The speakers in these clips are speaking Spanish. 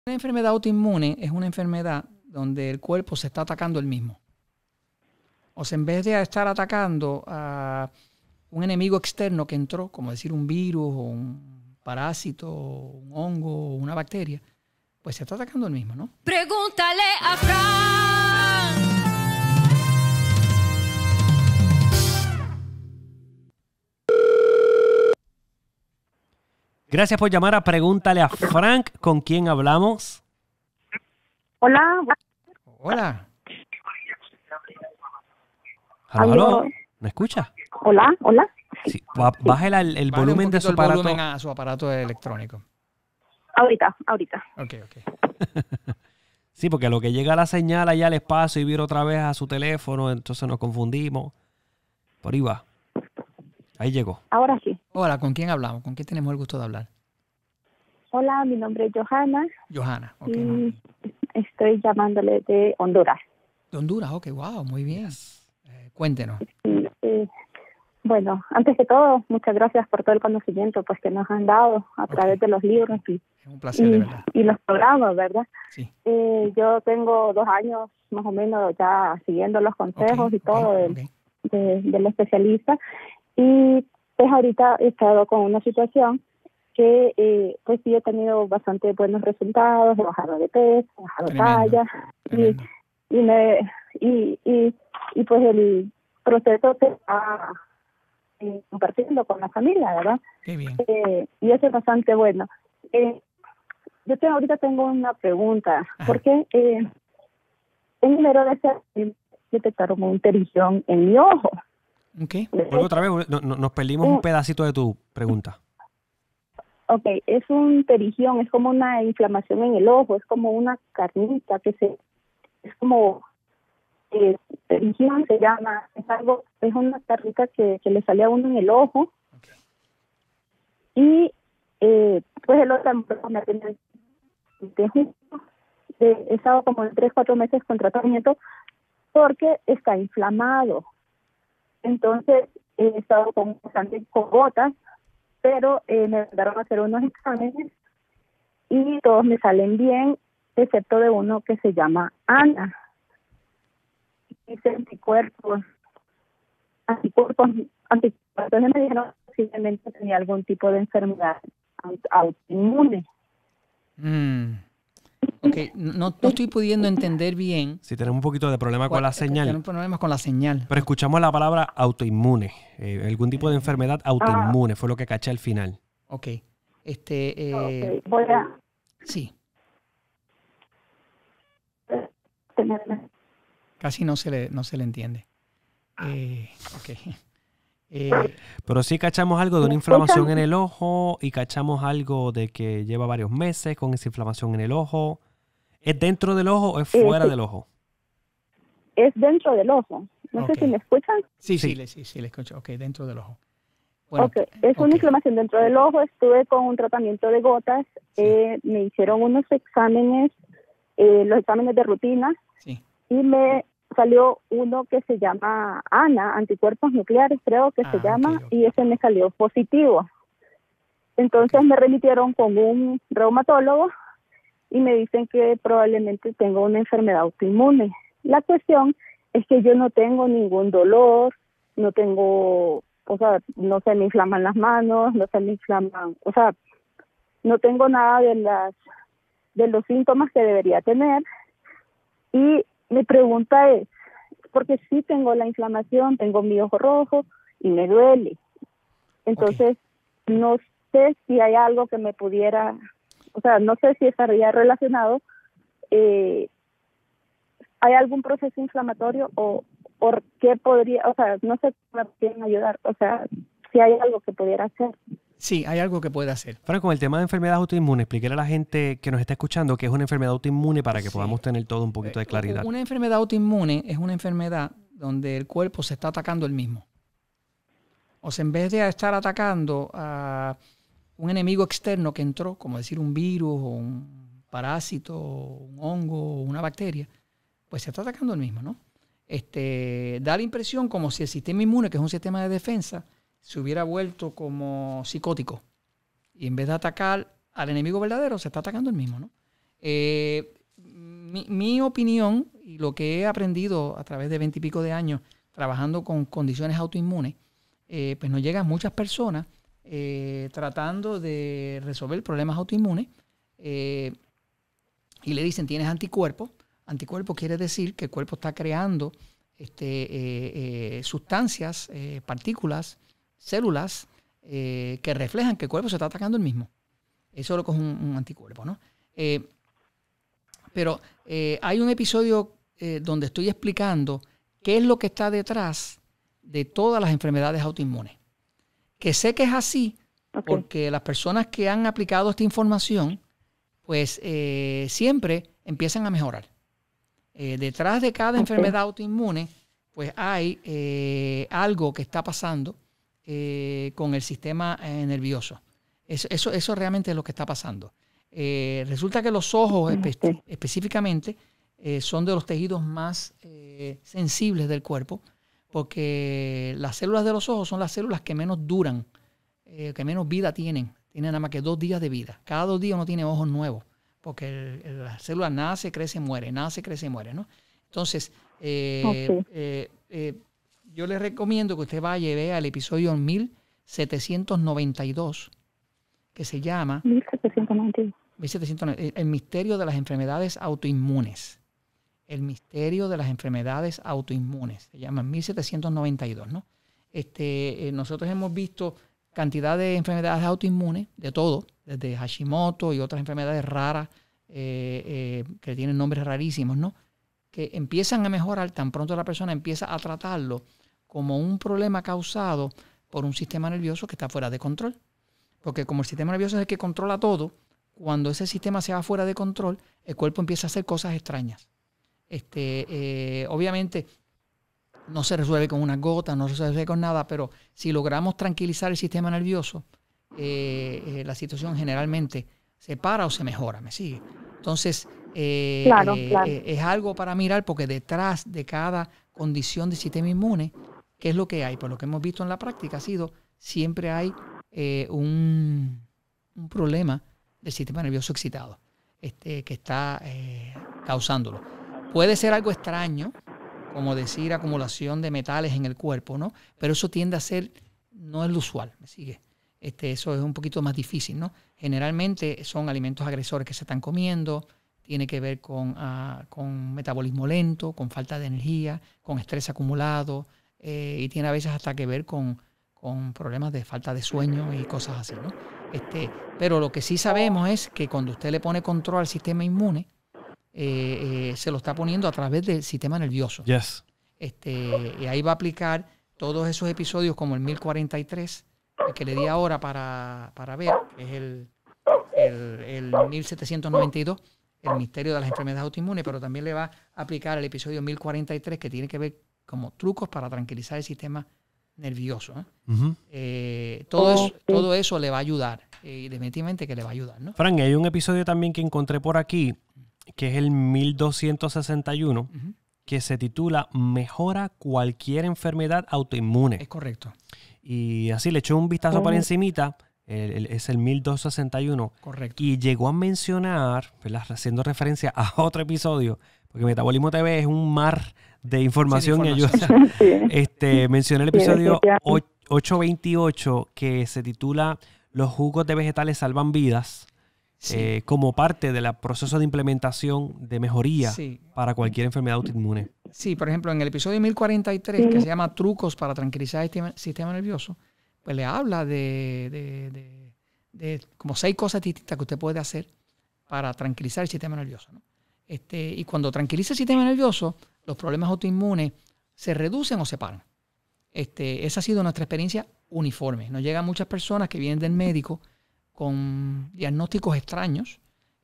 Una enfermedad autoinmune es una enfermedad donde el cuerpo se está atacando el mismo. O sea, en vez de estar atacando a un enemigo externo que entró, como decir un virus o un parásito, o un hongo o una bacteria, pues se está atacando el mismo, ¿no? Pregúntale a Frank. Gracias por llamar a Pregúntale a Frank. ¿Con quién hablamos? Hola. Hola. ¿Aló? ¿Me escucha? Hola. Sí. Bájela el Bájale volumen un de poquito su el aparato. volumen a su aparato electrónico. Ahorita. Ok. Sí, porque lo que llega la señal allá al espacio y vira otra vez a su teléfono, entonces nos confundimos. Por ahí va. Ahí llegó. Ahora sí. Hola, ¿con quién hablamos? ¿Con quién tenemos el gusto de hablar? Hola, mi nombre es Johanna Johanna. Ok. y estoy llamándole de Honduras. De Honduras, ok, wow, muy bien. Cuéntenos. Y, bueno, antes que todo, muchas gracias por todo el conocimiento pues que nos han dado a través de los libros Es un placer, de verdad. y los programas, ¿verdad? Sí. Yo tengo 2 años más o menos ya siguiendo los consejos y todo del especialista. Y pues ahorita he estado con una situación que pues sí he tenido bastante buenos resultados, he bajado de peso, he bajado de talla y pues el proceso se está compartiendo con la familia, ¿verdad? Qué bien. Y eso es bastante bueno. Ahorita tengo una pregunta. Ajá. Porque en enero de ese año detectaron una pterigión en mi ojo. Ok. Vuelvo otra vez. Nos perdimos un pedacito de tu pregunta. Ok, es un pterigión, es como una inflamación en el ojo, es como una carnita es como, pterigión se llama, es una carnita que le sale a uno en el ojo. Okay. Y pues el otro me atiende he estado como en 3-4 meses con tratamiento porque está inflamado. Entonces he estado con gotas, pero me mandaron a hacer unos exámenes y todos me salen bien, excepto de uno que se llama ANA. Dice anticuerpos. Entonces me dijeron que posiblemente tenía algún tipo de enfermedad autoinmune. Ok, no estoy pudiendo entender bien. Sí, tenemos un poquito de problema con la señal. Tenemos problemas con la señal. Pero escuchamos la palabra autoinmune. Algún tipo de enfermedad autoinmune fue lo que caché al final. Ok. Okay. Voy a... Sí. tenerme. Casi no se le entiende. Ok. Pero sí cachamos algo de una inflamación en el ojo y cachamos algo de que lleva varios meses con esa inflamación en el ojo. ¿Es dentro del ojo o es fuera del ojo? Es dentro del ojo. No sé si me escuchan. Sí, le escucho. Ok, dentro del ojo. Bueno, ok, es una inflamación dentro del ojo. Estuve con un tratamiento de gotas. Me hicieron unos exámenes, los exámenes de rutina. Sí. Y me salió uno que se llama ANA, anticuerpos nucleares creo que se llama, y ese me salió positivo. Entonces me remitieron con un reumatólogo y me dicen que probablemente tengo una enfermedad autoinmune. La cuestión es que yo no tengo ningún dolor, no tengo, o sea, no se me inflaman las manos, no se me inflaman, o sea, no tengo nada de los síntomas que debería tener. Y mi pregunta es, porque sí tengo la inflamación, tengo mi ojo rojo y me duele. Entonces, no sé si hay algo que me pudiera, o sea, no sé si estaría relacionado, ¿hay algún proceso inflamatorio o qué podría, o sea, no sé si me pueden ayudar, o sea, si hay algo que pudiera hacer? Sí, hay algo que puede hacer. Pero con el tema de enfermedad autoinmune, explíquele a la gente que nos está escuchando qué es una enfermedad autoinmune para que podamos tener todo un poquito de claridad. Una enfermedad autoinmune es una enfermedad donde el cuerpo se está atacando el mismo. O sea, en vez de estar atacando a un enemigo externo que entró, como decir un virus o un parásito, o un hongo o una bacteria, pues se está atacando el mismo, ¿no? Da la impresión como si el sistema inmune, que es un sistema de defensa, se hubiera vuelto como psicótico. Y en vez de atacar al enemigo verdadero, se está atacando el mismo, ¿no? Mi opinión y lo que he aprendido a través de 20 y pico de años trabajando con condiciones autoinmunes, pues nos llegan muchas personas tratando de resolver problemas autoinmunes y le dicen, tienes anticuerpos. Anticuerpos quiere decir que el cuerpo está creando sustancias, partículas, células que reflejan que el cuerpo se está atacando el mismo. Eso es lo que es un anticuerpo, ¿no? Pero hay un episodio donde estoy explicando qué es lo que está detrás de todas las enfermedades autoinmunes. Que sé que es así porque las personas que han aplicado esta información, pues siempre empiezan a mejorar. Detrás de cada enfermedad autoinmune, pues hay algo que está pasando con el sistema nervioso. Eso realmente es lo que está pasando. Resulta que los ojos específicamente son de los tejidos más sensibles del cuerpo, porque las células de los ojos son las células que menos duran, que menos vida tienen. Tienen nada más que 2 días de vida. Cada 2 días uno tiene ojos nuevos, porque la célula nace, crece, muere, nace, crece, muere, ¿no? Entonces, yo le recomiendo que usted vaya y vea el episodio 1792, que se llama 1792. El misterio de las enfermedades autoinmunes. El misterio de las enfermedades autoinmunes. Se llama 1792, ¿no? Nosotros hemos visto cantidad de enfermedades autoinmunes, de todo, desde Hashimoto y otras enfermedades raras que tienen nombres rarísimos, ¿no? Que empiezan a mejorar tan pronto la persona empieza a tratarlo como un problema causado por un sistema nervioso que está fuera de control. Porque como el sistema nervioso es el que controla todo, cuando ese sistema se va fuera de control, el cuerpo empieza a hacer cosas extrañas. Obviamente no se resuelve con una gota, no se resuelve con nada, pero si logramos tranquilizar el sistema nervioso, la situación generalmente se para o se mejora, ¿me sigue? Entonces, claro. Es algo para mirar, porque detrás de cada condición del sistema inmune, ¿qué es lo que hay? Por lo que hemos visto en la práctica ha sido, siempre hay un problema del sistema nervioso excitado que está causándolo. Puede ser algo extraño, como decir acumulación de metales en el cuerpo, ¿no? Pero eso tiende a ser, no es lo usual, ¿me sigue? Eso es un poquito más difícil, ¿no? Generalmente son alimentos agresores que se están comiendo, tiene que ver con metabolismo lento, con falta de energía, con estrés acumulado, y tiene a veces hasta que ver con problemas de falta de sueño y cosas así, ¿no? Pero lo que sí sabemos es que cuando usted le pone control al sistema inmune, se lo está poniendo a través del sistema nervioso. Yes. Y ahí va a aplicar todos esos episodios como el 1043, el que le di ahora para ver, que es el 1792, el misterio de las enfermedades autoinmunes, pero también le va a aplicar el episodio 1043, que tiene que ver como trucos para tranquilizar el sistema nervioso. Uh-huh. Todo eso le va a ayudar, y definitivamente que le va a ayudar, ¿no? Frank, hay un episodio también que encontré por aquí, que es el 1261, uh-huh, que se titula Mejora cualquier enfermedad autoinmune. Es correcto. Y así le echó un vistazo por encimita, es el 1261. Correcto. Y llegó a mencionar, ¿verdad?, haciendo referencia a otro episodio, porque Metabolismo TV es un mar de información, y ayuda. Sí. Mencioné el episodio 828, que se titula Los jugos de vegetales salvan vidas. Sí. Como parte del proceso de implementación de mejoría, sí, para cualquier enfermedad autoinmune. Sí, por ejemplo, en el episodio 1043, que se llama Trucos para tranquilizar el sistema nervioso, pues le habla de como 6 cosas distintas que usted puede hacer para tranquilizar el sistema nervioso, ¿no? Y cuando tranquiliza el sistema nervioso, los problemas autoinmunes se reducen o se paran. Esa ha sido nuestra experiencia uniforme. Nos llegan muchas personas que vienen del médico con diagnósticos extraños,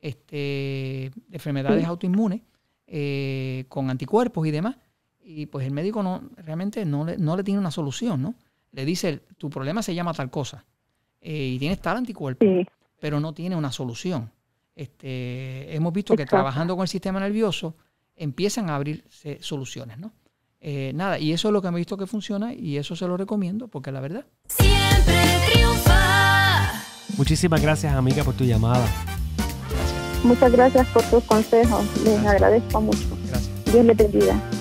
de enfermedades autoinmunes, con anticuerpos y demás, y pues el médico realmente no le tiene una solución, ¿no? Le dice, tu problema se llama tal cosa, y tienes tal anticuerpo, sí, pero no tiene una solución. Hemos visto que trabajando con el sistema nervioso empiezan a abrirse soluciones, ¿no? Nada, y eso es lo que hemos visto que funciona, y eso se lo recomiendo, porque la verdad siempre triunfa. Muchísimas gracias, amiga, por tu llamada. Muchas gracias por tus consejos. Les agradezco mucho. Gracias. Dios les bendiga.